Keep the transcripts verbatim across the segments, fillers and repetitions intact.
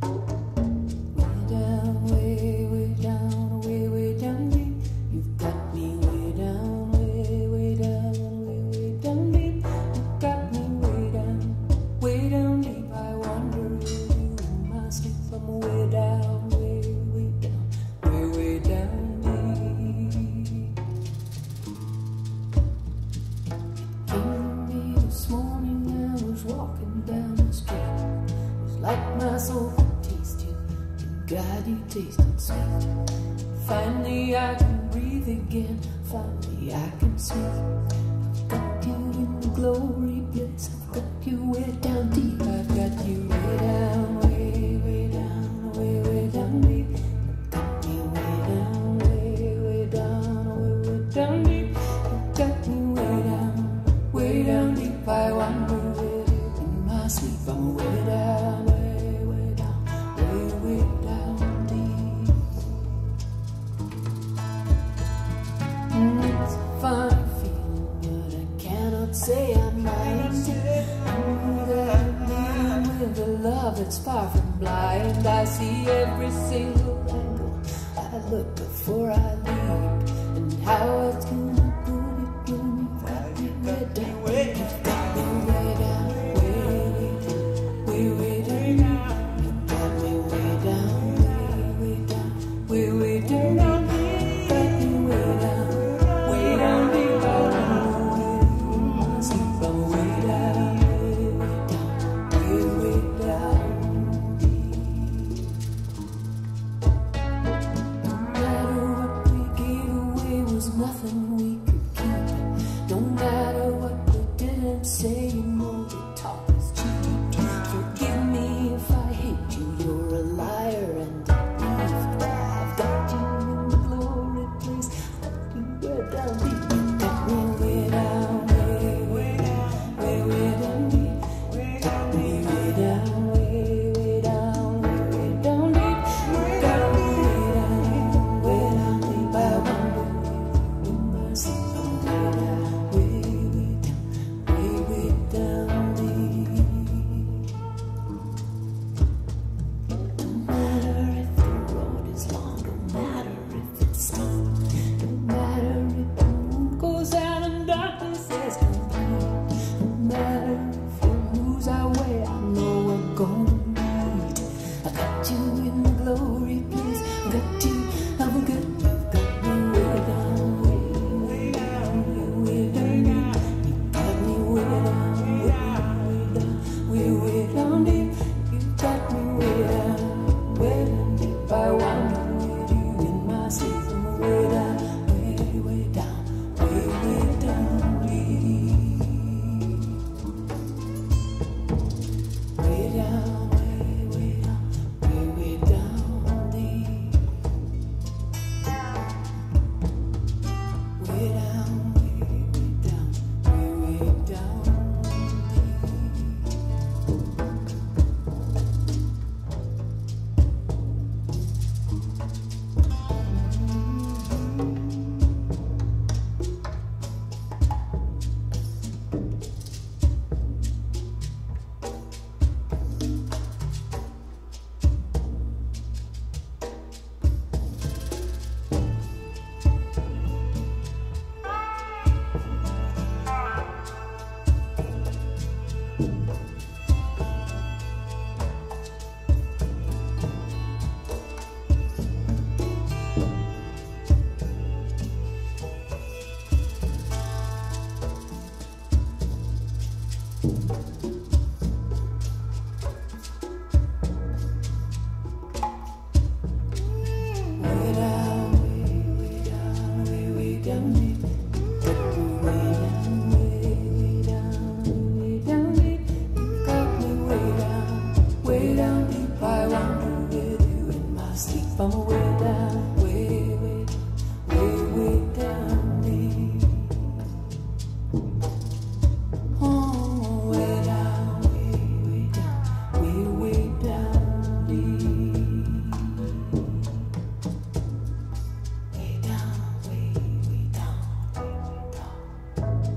Like my soul could taste you, and God, you tasted sweet. Finally I can breathe again, finally I can speak. I've got you in the glory place, I've got you way down deep. I've got you way down, way, way down, way, way down deep. You've got me way down, way, way down, way, way down deep. You've got me way down, way down deep. I wonder where you in my sleep. I'm way down, way, way down, way, way down deep. Mm, it's a funny feeling, but I cannot say I mind it. Mm, that I'm dealing with a love that's far from blind. I see every single angle I look before I leave, and how it's gonna put it when you've got me way down. You've got me way down, way, way, way down. You've got me way down, way, way down, way, way down. You've got me way down, way down deep. I don't know sleep. I'm way down, way, way down, way, way down deep. No matter what we gave away was nothing we could keep. No matter what we didn't say, you know the talk is cheap. Forgive me if I hate you, you're a liar and a thief. I've got you in the glory place, got you way down deep. You got me way down, way, way down, way, way down deep. Got me way down, way, way down, way, way down deep. You got me way down, way down deep. I wonder where you in my sleep. I'm way down, way, way down, way, way down deep. Don't matter if the road is long, don't matter if it's steep, don't matter if the moon goes out and darkness is complete, no matter if we lose our way, I know we're gonna meet. I got you in the glory place, I got you, I've got you, got me way down, way, way down, way, way down deep. You got me way down, way, way down, way, way down deep. You got me way down, way down deep. I wonder where you in my sleep. I'm way down, way, way down, way, way down deep. Way down, way, way down, way, way down deep. Way down, way, way down, way, way down deep. I'm way down, way, way, way, way down deep. Oh, way down, way, way down, way, way down deep. Way down, way, way down, way, way down.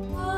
Oh.